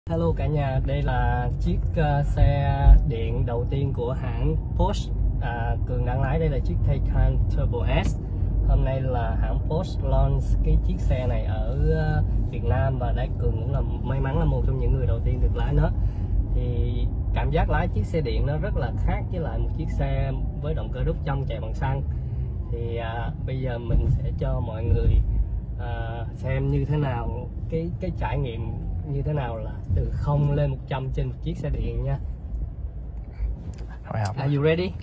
Hello cả nhà, đây là chiếc xe điện đầu tiên của hãng Porsche. Cường đang lái đây là chiếc Taycan Turbo S. Hôm nay là hãng Porsche launch cái chiếc xe này ở Việt Nam và đây Cường cũng là may mắn là một trong những người đầu tiên được lái nó. Thì cảm giác lái chiếc xe điện nó rất là khác với lại một chiếc xe với động cơ đốt trong chạy bằng xăng. Thì bây giờ mình sẽ cho mọi người xem như thế nào cái trải nghiệm như thế nào là từ 0 lên 100 trên một chiếc xe điện nha. Are you ready?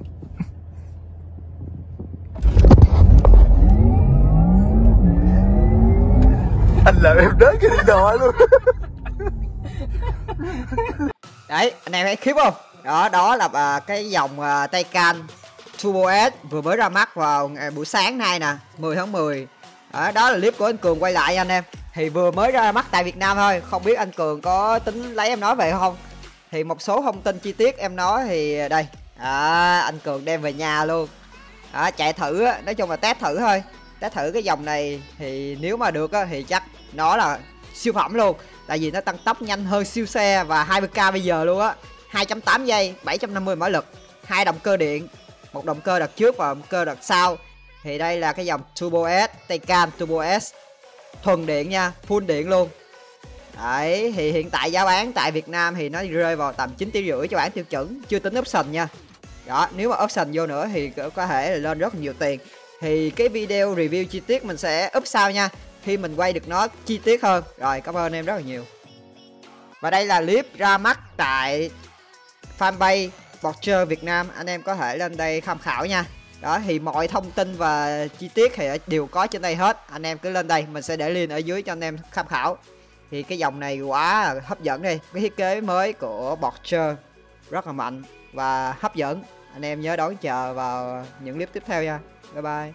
Anh làm em đến cái điện thoại luôn. Đấy, anh em thấy khiếp không? Đó là cái dòng Taycan Turbo S vừa mới ra mắt vào buổi sáng nay nè, 10 tháng 10. Đó là clip của anh Cường quay lại anh em. Thì vừa mới ra mắt tại Việt Nam thôi, không biết anh Cường có tính lấy em nói về không? Thì một số thông tin chi tiết em nói thì đây. Anh Cường đem về nhà luôn. Chạy thử, nói chung là test thử thôi. Test thử cái dòng này thì nếu mà được thì chắc nó là siêu phẩm luôn. Tại vì nó tăng tốc nhanh hơn siêu xe và 20k bây giờ luôn á. 2.8 giây, 750 mã lực, 2 động cơ điện, một động cơ đợt trước và một cơ đợt sau. Thì đây là cái dòng Turbo S, Taycan Turbo S thuần điện nha, full điện luôn. Đấy, thì hiện tại giá bán tại Việt Nam thì nó rơi vào tầm 9,5 tỷ cho bản tiêu chuẩn, chưa tính option nha. Đó, nếu mà option vô nữa thì có thể là lên rất nhiều tiền. Thì cái video review chi tiết mình sẽ up sau nha, khi mình quay được nó chi tiết hơn. Rồi, cảm ơn em rất là nhiều. Và đây là clip ra mắt tại fanpage Porsche Việt Nam, anh em có thể lên đây tham khảo nha. Đó thì mọi thông tin và chi tiết thì đều có trên đây hết. Anh em cứ lên đây, mình sẽ để link ở dưới cho anh em tham khảo. Thì cái dòng này quá hấp dẫn đi. Cái thiết kế mới của Porsche rất là mạnh và hấp dẫn. Anh em nhớ đón chờ vào những clip tiếp theo nha. Bye bye.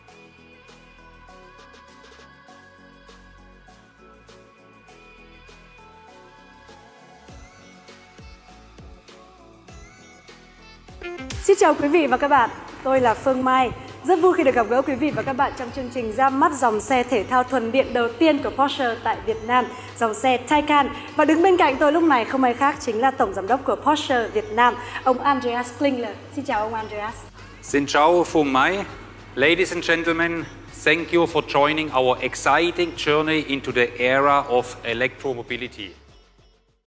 Xin chào quý vị và các bạn, tôi là Phương Mai. Rất vui khi được gặp gỡ quý vị và các bạn trong chương trình ra mắt dòng xe thể thao thuần điện đầu tiên của Porsche tại Việt Nam, dòng xe Taycan. Và đứng bên cạnh tôi lúc này không ai khác chính là Tổng Giám đốc của Porsche Việt Nam, ông Andreas Klingler. Xin chào ông Andreas. Xin chào Phương Mai. Ladies and gentlemen, thank you for joining our exciting journey into the era of electromobility.